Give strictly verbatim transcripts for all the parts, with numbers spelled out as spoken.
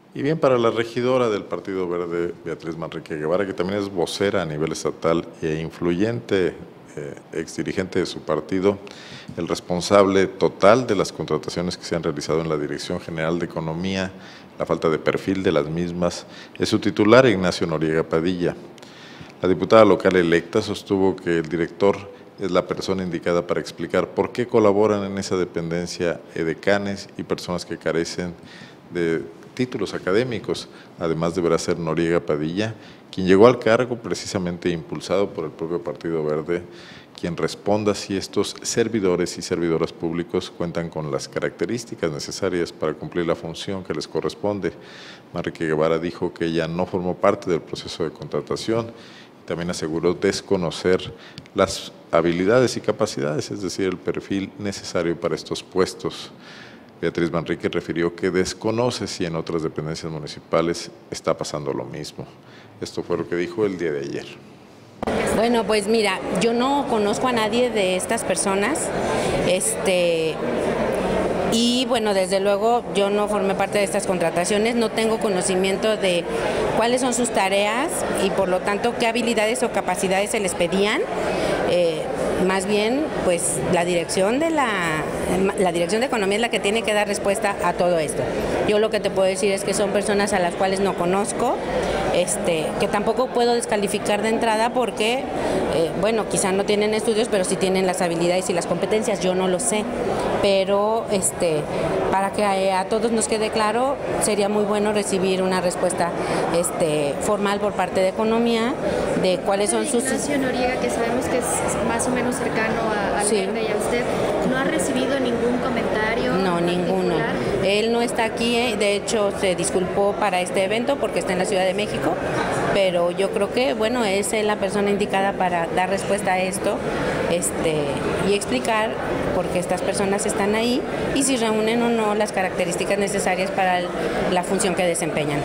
Y bien, para la regidora del Partido Verde, Beatriz Manrique Guevara, que también es vocera a nivel estatal e influyente eh, exdirigente de su partido, el responsable total de las contrataciones que se han realizado en la Dirección General de Economía, la falta de perfil de las mismas, es su titular, Ignacio Noriega Padilla. La diputada local electa sostuvo que el director es la persona indicada para explicar por qué colaboran en esa dependencia edecanes y personas que carecen de títulos académicos. Además deberá ser Noriega Padilla, quien llegó al cargo precisamente impulsado por el propio Partido Verde, quien responda si estos servidores y servidoras públicos cuentan con las características necesarias para cumplir la función que les corresponde. Manrique Guevara dijo que ella no formó parte del proceso de contratación. También aseguró desconocer las habilidades y capacidades, es decir, el perfil necesario para estos puestos. Beatriz Manrique refirió que desconoce si en otras dependencias municipales está pasando lo mismo. Esto fue lo que dijo el día de ayer. Bueno, pues mira, yo no conozco a nadie de estas personas, este, y bueno, desde luego yo no formé parte de estas contrataciones, no tengo conocimiento de cuáles son sus tareas y por lo tanto qué habilidades o capacidades se les pedían. Eh, más bien, pues la dirección de la, la Dirección de Economía es la que tiene que dar respuesta a todo esto. Yo lo que te puedo decir es que son personas a las cuales no conozco, este, que tampoco puedo descalificar de entrada porque, eh, bueno, quizá no tienen estudios, pero sí tienen las habilidades y las competencias, yo no lo sé. Pero este, para que a, a todos nos quede claro, sería muy bueno recibir una respuesta este, formal por parte de Economía de cuáles son sus... Ignacio Noriega, que sabemos que es más o menos cercano a, a sí. Verde y a usted, ¿no ha recibido ningún comentario? No, ninguno. Él no está aquí, eh, de hecho se disculpó para este evento porque está en la Ciudad de México, pero yo creo que, bueno, es la persona indicada para dar respuesta a esto este, y explicar por qué estas personas están ahí y si reúnen o no las características necesarias para la función que desempeñan.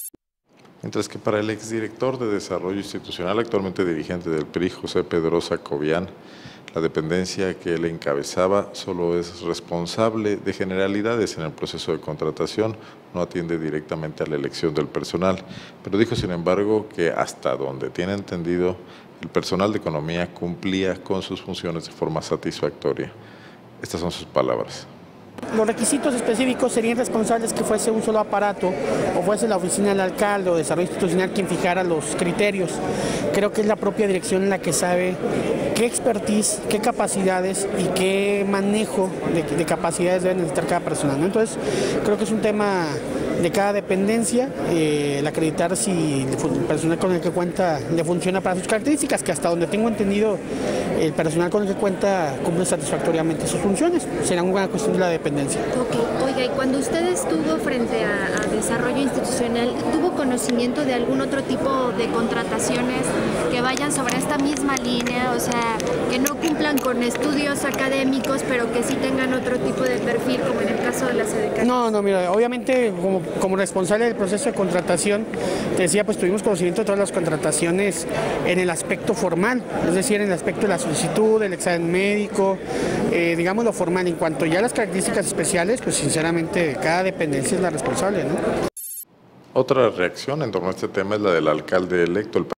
Mientras que para el exdirector de Desarrollo Institucional, actualmente dirigente del P R I, José Pedrosa Cobian, la dependencia que él encabezaba solo es responsable de generalidades en el proceso de contratación, no atiende directamente a la elección del personal, pero dijo sin embargo que hasta donde tiene entendido, el personal de economía cumplía con sus funciones de forma satisfactoria. Estas son sus palabras. Los requisitos específicos serían responsables que fuese un solo aparato o fuese la oficina del alcalde o desarrollo institucional quien fijara los criterios. Creo que es la propia dirección la que sabe qué expertise, qué capacidades y qué manejo de, de capacidades debe necesitar cada persona, ¿no? Entonces, creo que es un tema de cada dependencia, eh, el acreditar si el personal con el que cuenta le funciona para sus características, que hasta donde tengo entendido el personal con el que cuenta cumple satisfactoriamente sus funciones. Será una cuestión de la dependencia. Ok, oiga, y cuando usted estuvo frente a, a desarrollo institucional, ¿tuvo conocimiento de algún otro tipo de contrataciones que vayan sobre esta misma línea? O sea, que no cumplan con estudios académicos, pero que sí tengan otro tipo de perfil, como en el caso de las edecanes. No, no, mira, obviamente como, como responsable del proceso de contratación, te decía, pues tuvimos conocimiento de todas las contrataciones en el aspecto formal, es decir, en el aspecto de la solicitud, del examen médico, eh, digamos lo formal. En cuanto ya a las características especiales, pues sinceramente cada dependencia es la responsable, ¿no? Otra reacción en torno a este tema es la del alcalde electo. El